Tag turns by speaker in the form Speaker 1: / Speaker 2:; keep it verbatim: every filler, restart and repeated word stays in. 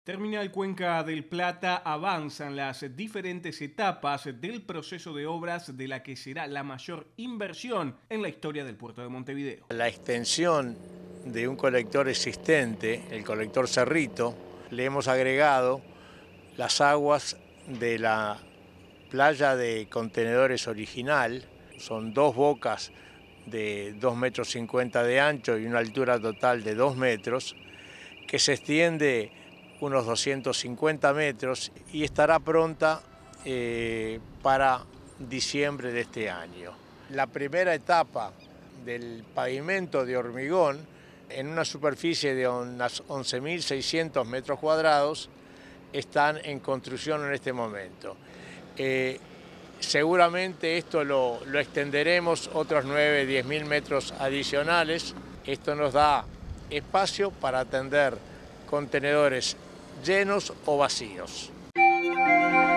Speaker 1: Terminal Cuenca del Plata avanzan las diferentes etapas del proceso de obras de la que será la mayor inversión en la historia del puerto de Montevideo.
Speaker 2: La extensión de un colector existente, el colector Cerrito, le hemos agregado las aguas de la playa de contenedores original. Son dos bocas de dos metros cincuenta de ancho y una altura total de dos metros, que se extiende unos doscientos cincuenta metros y estará pronta eh, para diciembre de este año. La primera etapa del pavimento de hormigón, en una superficie de unas once mil seiscientos metros cuadrados, están en construcción en este momento. Eh, seguramente esto lo, lo extenderemos otros nueve, diez mil metros adicionales. Esto nos da espacio para atender contenedores llenos o vacíos.